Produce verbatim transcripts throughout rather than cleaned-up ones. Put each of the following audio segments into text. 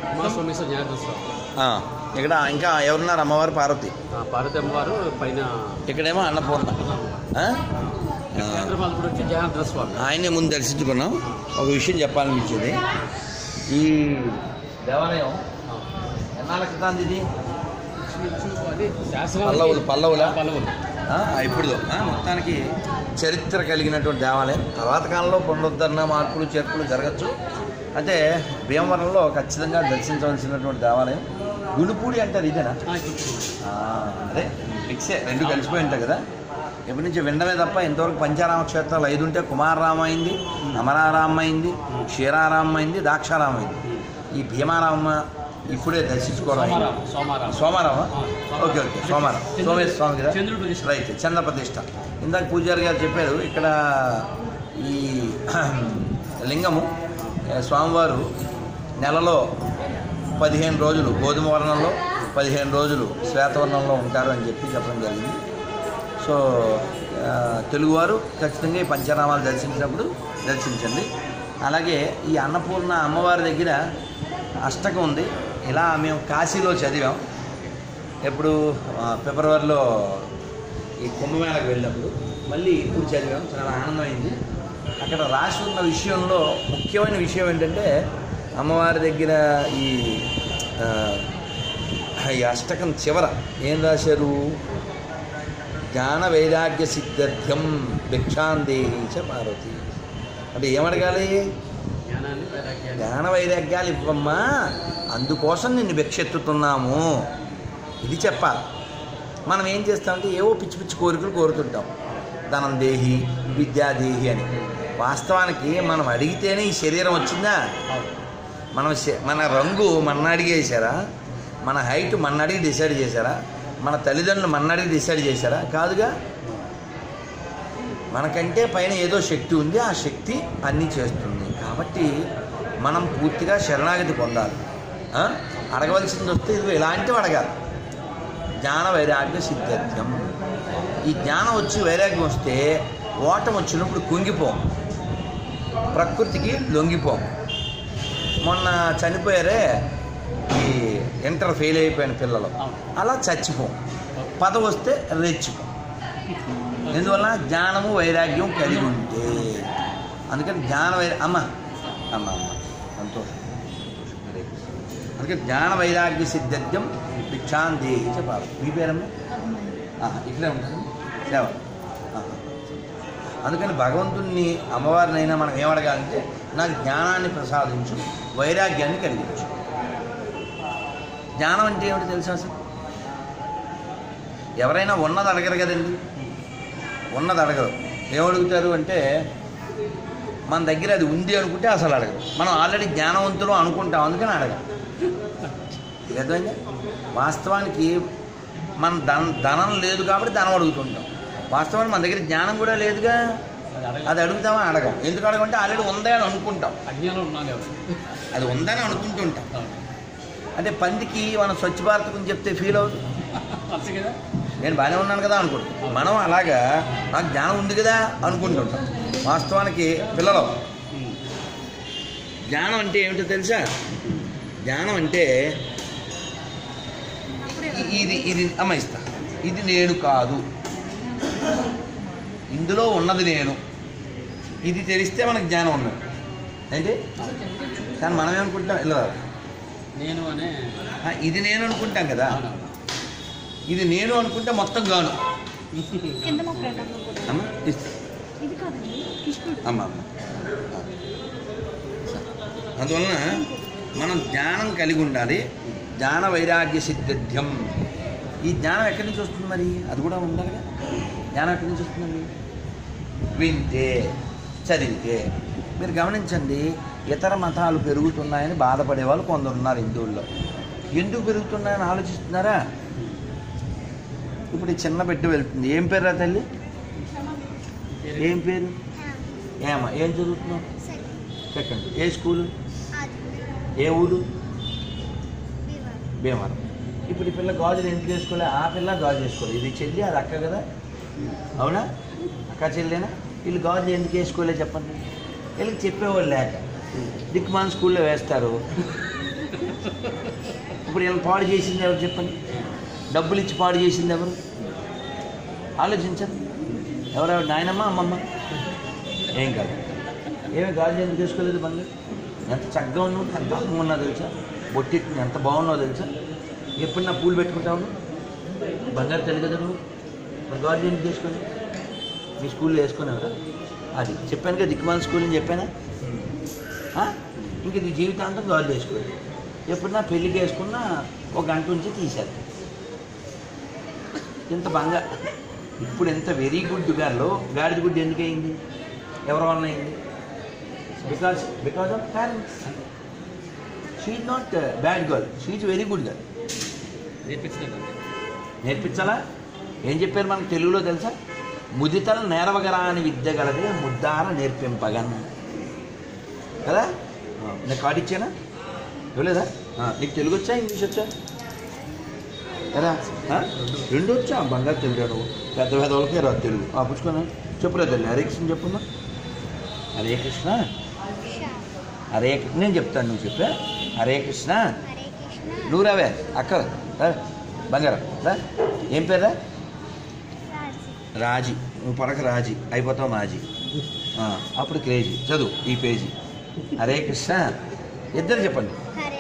ఇక్కడ ఇంకా ఎవరున్నారు? అమ్మవారు పార్వతి. పార్వతి అమ్మవారు పైన, ఇక్కడేమో అన్నపూర్ణ. ఆయనే ముందు దర్శించుకున్నాం. ఒక విషయం చెప్పాలనిపించింది. ఈ దేవాలయం ఎన్నాళ్ళ క్రితం ఇది? పల్లవులు పల్లవుల ఇప్పుడు మొత్తానికి చరిత్ర కలిగినటువంటి దేవాలయం. తర్వాత కాలంలో పునరుద్ధరణ, మార్పులు చేర్పులు జరగచ్చు. అంటే భీమవరంలో ఖచ్చితంగా దర్శించవలసినటువంటి దేవాలయం గుడిపూడి అంటారు. ఇదేనా? అదే ఫిక్సే, రెండు కలిసిపోయి ఉంటాయి కదా. ఎప్పటి నుంచి వినడమే తప్ప ఇంతవరకు పంచారామ క్షేత్రాలు ఐదు ఉంటే కుమారరామ అయింది, అమరారామ అయింది, క్షీరారామ అయింది, దాక్షారామ అయింది. ఈ భీమారామ ఇప్పుడే దర్శించుకోవడం. సోమారామ. ఓకే ఓకే సోమారాం సోమేశ్వర స్వామి కదా, రైట్. చంద్ర ప్రతిష్ట. ఇందాక పూజారి గారు చెప్పారు ఇక్కడ ఈ లింగము స్వామివారు నెలలో పదిహేను రోజులు గోధుమ వర్ణంలో, పదిహేను రోజులు శ్వేతవర్ణంలో ఉంటారు అని చెప్పి చెప్పడం జరిగింది. సో తెలుగువారు ఖచ్చితంగా ఈ పంచనామాలు దర్శించినప్పుడు దర్శించండి. అలాగే ఈ అన్నపూర్ణ అమ్మవారి దగ్గర అష్టకం ఉంది. ఇలా మేము కాశీలో చదివాం. ఎప్పుడు ఫిబ్రవరిలో ఈ కుంభమేళకు వెళ్ళినప్పుడు, మళ్ళీ ఇప్పుడు చదివాం. చాలా ఆనందమైంది. అక్కడ రాసి ఉన్న విషయంలో ముఖ్యమైన విషయం ఏంటంటే అమ్మవారి దగ్గర ఈ ఈ అష్టకం చివర ఏం రాశారు? జ్ఞాన వైరాగ్య సిద్ధ్యం భిక్షాందేహి చ పార్వతి. అంటే ఏమడగాలి? జ్ఞాన వైరాగ్యాలు ఇవ్వమ్మా, అందుకోసం నిన్ను భిక్షెత్తుతున్నాము, ఇది చెప్పాలి. మనం ఏం చేస్తామంటే ఏవో పిచ్చి పిచ్చి కోరికలు కోరుతుంటాం. ధనం దేహి, విద్యాదేహి అని. వాస్తవానికి మనం అడిగితేనే ఈ శరీరం వచ్చిందా? మనం మన రంగు మన అడిగేసారా? మన హైట్ మన అడిగి డిసైడ్ చేశారా? మన తల్లిదండ్రులు మన అడిగి డిసైడ్ చేశారా? కాదుగా. మనకంటే పైన ఏదో శక్తి ఉంది, ఆ శక్తి అన్నీ చేస్తుంది. కాబట్టి మనం పూర్తిగా శరణాగతి పొందాలి. అడగవలసింది వస్తే ఇది ఇలాంటివి అడగాలి. జ్ఞాన వైరాగ్య సిద్ధ్యం. ఈ జ్ఞానం వచ్చి వైరాగ్యం వస్తే ఓటం వచ్చినప్పుడు కుంగిపోం, ప్రకృతికి లొంగిపోం. మొన్న చనిపోయారే ఈ ఇంటర్ ఫెయిల్ అయిపోయిన పిల్లలు, అలా చచ్చిపోం. పదవి వస్తే రెచ్చిపోం. ఎందువల్ల? జ్ఞానము వైరాగ్యం కలిగి ఉంటే. అందుకని జ్ఞాన వైరా అమ్మ అమ్మ అమ్మ సంతోషం. అందుకని జ్ఞాన వైరాగ్య సిద్ధ్యం భిక్షాందేహి చ పార్వతి. మీ పేరమ్మ? ఇక్కడే ఉంటాను సేవ. అందుకని భగవంతుణ్ణి అమ్మవారినైనా మనం ఏమడగాలంటే నాకు జ్ఞానాన్ని ప్రసాదించు, వైరాగ్యాన్ని కలిగించు. జ్ఞానం అంటే ఏమిటి తెలుసా? అసలు ఎవరైనా ఉన్నది అడగరు కదండి. ఉన్నది అడగరు. ఏమడుగుతారు అంటే మన దగ్గర అది ఉంది అనుకుంటే అసలు అడగరు. మనం ఆల్రెడీ జ్ఞానవంతులు అనుకుంటాం, అందుకని అడగరు. అర్థమైందా? వాస్తవానికి మన ధన ధనం లేదు కాబట్టి ధనం అడుగుతుంటాం. వాస్తవానికి మన దగ్గర జ్ఞానం కూడా లేదుగా, అది అడుగుతామా? అడగం. ఎందుకు అడగంటే ఆల్రెడీ ఉందా అని అనుకుంటాం. అది ఉందని అనుకుంటుంటాం. అంటే పందికి మనం స్వచ్ఛ భారత్ గురించి చెప్తే ఫీల్ అవుతుంది. నేను బాగానే ఉన్నాను కదా అనుకుంటాం. మనం అలాగా నాకు జ్ఞానం ఉంది కదా అనుకుంటుంటాం. వాస్తవానికి పిల్లలు జ్ఞానం అంటే ఏమిటో తెలుసా? జ్ఞానం అంటే ఇది ఇది అమ్మ ఇస్తా, ఇది నేను కాదు, ఇందులో ఉన్నది నేను, ఇది తెలిస్తే మనకు జ్ఞానం ఉన్నది. అయితే కానీ మనం ఏమనుకుంటాం? ఇలా నేను అనే ఇది నేను అనుకుంటాం కదా. ఇది నేను అనుకుంటే మొత్తం గాను. అమ్మ అమ్మ అమ్మ అందువలన మనం జ్ఞానం కలిగి ఉండాలి. జ్ఞాన వైరాగ్య సిద్ధ్యం. ఈ జ్ఞానం ఎక్కడి నుంచి వస్తుంది మరి? అది కూడా ఉండాలి కదా. జ్ఞానం ఎక్కడి నుంచి వస్తుందండి? వింటే, చదివితే. మీరు గమనించండి, ఇతర మతాలు పెరుగుతున్నాయని బాధపడే వాళ్ళు కొందరు ఉన్నారు హిందువుల్లో. ఎందుకు పెరుగుతున్నాయని ఆలోచిస్తున్నారా? ఇప్పుడు ఈ చిన్న బిడ్డ వెళ్తుంది. ఏం పేరు తల్లి? ఏం పేరు? ఏమా ఏం చదువుతున్నావు? సెకండ్. ఏ స్కూలు? ఏ ఊరు? భీమవరం. ఇప్పుడు ఈ పిల్ల గాజులు ఎందుకు వేసుకోలే? ఆ పిల్ల గాజు వేసుకోలేదు. ఇది చెల్లి, అది అక్క కదా, అవునా? అక్క చెల్లేనా? వీళ్ళు గాజులు ఎందుకు వేసుకోలే చెప్పండి. వీళ్ళకి చెప్పేవాళ్ళు లేక దిక్కుమాన స్కూల్లో వేస్తారు. ఇప్పుడు వీళ్ళని పాడు చేసింది ఎవరు చెప్పండి? డబ్బులు ఇచ్చి పాడు చేసింది ఎవరు? ఆలోచించండి. ఎవరెవరు? నాయనమ్మ, అమ్మమ్మ? ఏం కాదు. ఏమి గాజు ఎందుకు చేసుకోలేదు? బంగారు ఎంత చక్కగా ఉన్నావు, ఎంత అందంగా ఉన్నావు తెలుసా? బొట్టెట్టింది ఎంత బాగున్నావు తెలుసా? ఎప్పుడు నా పూలు పెట్టుకుంటావు? బంగారు తల్లి కదా నువ్వు. మరి గాజు ఎందుకు చేసుకోలేదు? మీ స్కూల్లో వేసుకునేవారా? అది చెప్పాను కదా, దిక్కుమాల స్కూల్ అని చెప్పానా? ఇంక నీ జీవితాంతం గాజు వేసుకోలేదు. ఎప్పుడు నా పెళ్ళికి వేసుకున్నా ఒక గంట నుంచి తీశారు. ఇంత బంగా ఇప్పుడు ఎంత వెరీ గుడ్ గారిలో గాడిద గుడ్ ఎందుకు అయింది? ఎవరి వలన అయింది? Because because of parents. She is not bad girl, she is very good girl. నేర్పించాలా? ఏం చెప్పారు మనకు తెలుగులో తెలుసా? ముదితల నేరవగరాని విద్య గలదే ముద్దార నేర్పింపగన్ కదా. నేను కార్డు ఇచ్చానా? ఇవ్వలేదా? నీకు తెలుగు వచ్చా, ఇంగ్లీష్ వచ్చా కదా? రెండు వచ్చా? బంగారు తెలుగు నువ్వు. పెద్ద పెద్ద వాళ్ళకే రాదు తెలుగు. పుచ్చుకున్నా చెప్పులేదు తల్లి. హరే కృష్ణ చెప్పున్నా. హరే కృష్ణ హరే నేను చెప్తాను, నువ్వు చెప్పా. హరే కృష్ణ. నువ్వు రావే అక్క బంగారం రా. ఏం పేరా? రాజీ. నువ్వు పడక రాజీ అయిపోతావు మాజీ. అప్పుడు క్రేజీ. చదువు ఈ పేజీ. హరే కృష్ణ. ఇద్దరు చెప్పండి.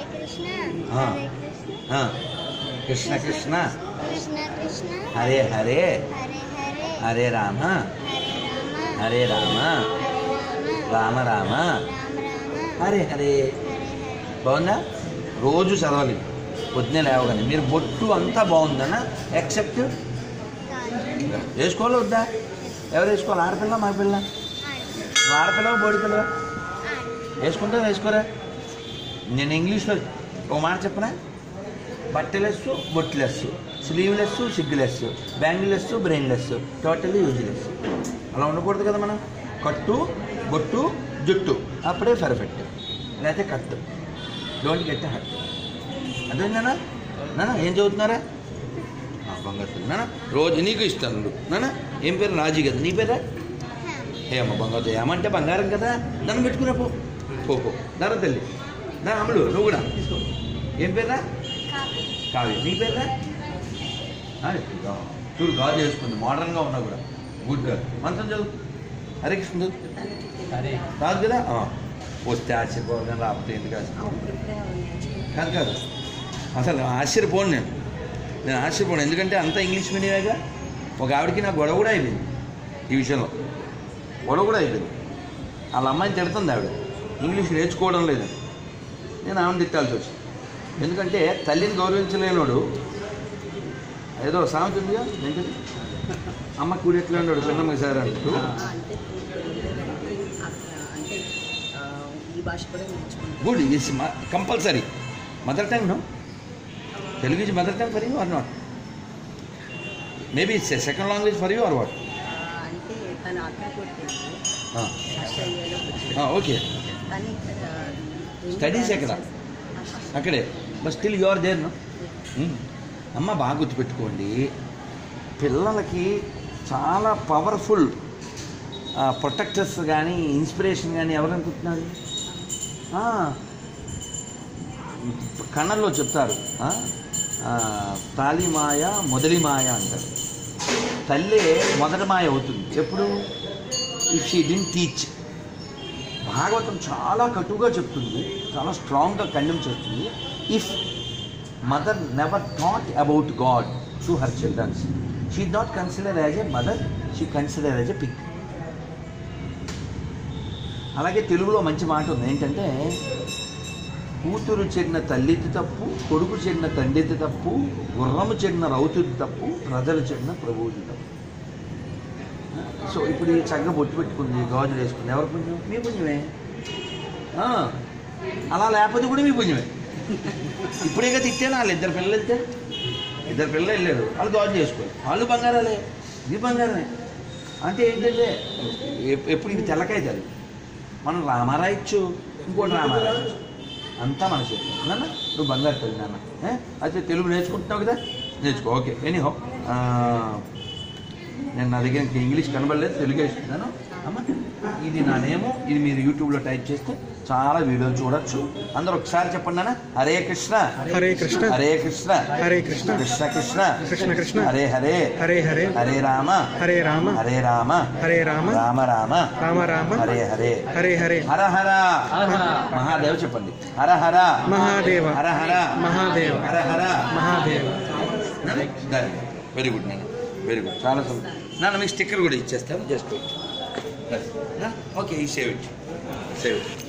కృష్ణ కృష్ణ హరే హరే హరే రామ హరే రామ రామ రామ హరే హరే. బాగుందా? రోజు చదవాలి పొద్దునే లేవగానే. మీరు బొట్టు అంతా బాగుందన్నా ఎక్సెప్ట్ వేసుకోవాలి వద్దా? ఎవరు వేసుకోవాలి? ఆడపిల్ల మా పిల్ల? ఆడపిల్ల బోడి పిల్ల వేసుకుంటా వేసుకోరా? నేను ఇంగ్లీష్లో ఒక మాట చెప్పనా? బట్టలెస్ బొట్లెస్, స్లీవ్లెస్ సిగ్గులెస్, బ్యాంగిలెస్ బ్రెయిన్లెస్, టోటలీ యూజ్లెస్. అలా ఉండకూడదు కదా మనం. కట్టు బొట్టు జుట్టు అప్పుడే పర్ఫెక్ట్. లేకపోతే కట్టు. Don't get hot. అదేంటన్నా నాన్న ఏం చదువుతున్నారా? బంగారు నాన్న రోజు నీకు ఇస్తాను నాన్న. ఏం పేరు? రాజీ కదా. నీ పేరా? ఏమో బంగారు. ఏమంటే బంగారం కదా. నన్ను పెట్టుకున్నా పో పో పో దారా తల్లి. నా అమ్ముడు నువ్వు కూడా. ఏం పేరా? కావ్య. నీ పేరా? చూడు గాజు చేసుకుంది, మోడర్న్గా ఉన్నా కూడా గుడ్ గా. మంత్రం చదువు. హరే కృష్ణ చదువు. రాదు కదా? వస్తే ఆశ్చర్యపోవాలి, రాకపోతే ఎందుకు కాదు కాదు అసలు ఆశ్చర్యపోను. నేను నేను ఆశ్చర్యపోను. ఎందుకంటే అంతా ఇంగ్లీష్ మీడియమేగా. ఒక ఆవిడకి నాకు గొడవ కూడా అయిపోయింది ఈ విషయంలో. గొడవ కూడా అయిపోయింది. వాళ్ళ అమ్మాయిని తిడుతుంది ఆవిడ ఇంగ్లీష్ నేర్చుకోవడం లేదని. నేను ఆమెను తిట్టాల్సి వచ్చింది. ఎందుకంటే తల్లిని గౌరవించలేనోడు ఏదో సామెత ఉందిగా, ఏంటది? అమ్మ కూడి ఎట్లా ఉన్నాడు పిల్లమ్మ సార్ అంటూ. Good. Is compulsory mother tongue. No, Telugu is mother tongue for you or not? Maybe it's a second language for you or what? Okay. Studies ఎక్కడ? అక్కడే. But still you are there. No. అమ్మ బాగా గుర్తుపెట్టుకోండి, పిల్లలకి చాలా powerful protectors కానీ inspiration కానీ ఎవరు అనుకుంటున్నారు? కన్నడలో చెప్తారు, తాలి మాయ మొదలి మాయ అంటారు. తల్లే మొదటి మాయ అవుతుంది ఎప్పుడు? If she didn't teach. Bhagavatam చాలా కటువుగా చెప్తుంది, చాలా స్ట్రాంగ్గా కండెమ్ చేస్తుంది. If mother never thought about God to her childrens, she is not consider as a mother, she consider as a pig. అలాగే తెలుగులో మంచి మాట ఉంది ఏంటంటే, కూతురు చెడిన తల్లిది తప్పు, కొడుకు చెడిన తండ్రిది తప్పు, గుర్రము చెడిన రౌతుది తప్పు, ప్రజలు చెడిన ప్రభువుది తప్పు. సో ఇప్పుడు ఈ చక్కగా బొట్టు పెట్టుకుంది, గాజులు వేసుకుంది, ఎవరి పుణ్యం? మీ పుణ్యమే. అలా లేకపోతే కూడా మీ పుణ్యమే. ఇప్పుడేగా తిట్టాను. వాళ్ళు ఇద్దరు పిల్లలు వెళ్తే ఇద్దరు పిల్లలు వెళ్ళారు, వాళ్ళు గాజు చేసుకోవాలి, వాళ్ళు బంగారాలే, ఇది బంగారమే. అంటే ఏంటంటే ఎప్పుడు ఇది తెల్లకైతుంది. మనం రామారాయచ్చు, ఇంకోటి రామారాయచ్చు, అంతా మన చేతి. నాన్న నువ్వు బంగారు తల్లి నాన్న. అయితే తెలుగు నేర్చుకుంటున్నావు కదా, నేర్చుకో. ఓకే. ఎనీహో నేను నా దగ్గర ఇంగ్లీష్ కనబడలేదు, తెలుగే ఇస్తున్నాను. అమ్మ ఇది నా నేము, ఇది మీరు యూట్యూబ్లో టైప్ చేస్తే చాలా వీడియోలు చూడొచ్చు. అందరూ ఒకసారి చెప్పండి నాన్న. హరే కృష్ణ హరే కృష్ణ హరే కృష్ణ హరే కృష్ణ కృష్ణ కృష్ణ కృష్ణ కృష్ణ హరే హరే హరే హరే హరే రామ హరే రామ హరే రామ హరే రామ రామ రామ రామ రామ హరే హరే హరే హరే హర హర మహాదేవ్ చెప్పండి. హర హర మహాదేవ హర హర మహాదేవ హర హర మహాదేవ. వెరీ గుడ్ నాన్న, వెరీ గుడ్, చాలా సంతోషం నాన్న. మీకు స్టిక్కర్ కూడా ఇచ్చేస్తాను జస్ట్. ఓకే, ఈ సేవ్ ఇట్ సేవ్ ఇట్